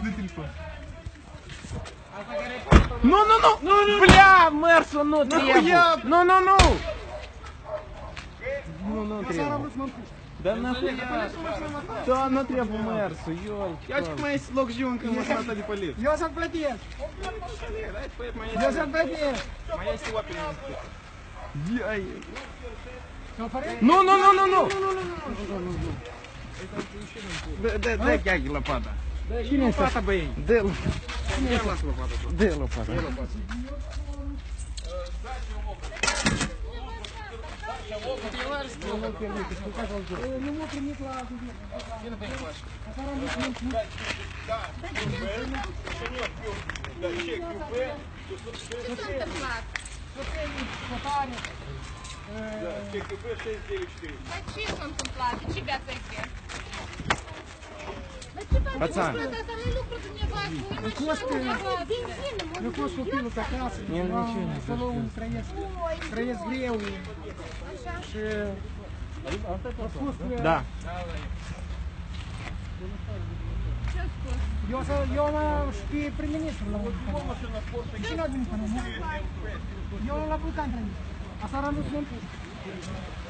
de telefon. Nu, nu, nu! Bля, Mersul nu trebuie! Nu, nu, nu! Nu, nu trebuie. Да нахуя? Да, nu trebuie Mersul, ёлки. Я чуть mai loc și eu încă mă strata de pălit. Eu să-l plătesc! Eu să-l plătesc! Mai este oapele. Nu, nu, nu, nu, nu! Dă gheaghi lopata. Cine este? Lopata, băi. Dă-l. Ia lasă lopata. Dă lopata. Nu m-a primit la... Ce s-a întâmplat? Dar ce s-a întâmplat? De ce beați aici? Dar ce v-am Пацан. spus? Asta nu-i lucru dumneavoastră, e mașina dumneavoastră. Eu fost copilul pe acasă, acolo trăiesc greu și a spus că Da. eu și pe prim-ministru la și n-a venit până, nu? Eu l-am putut întâlnit. Asta era nu s-a întâmplat.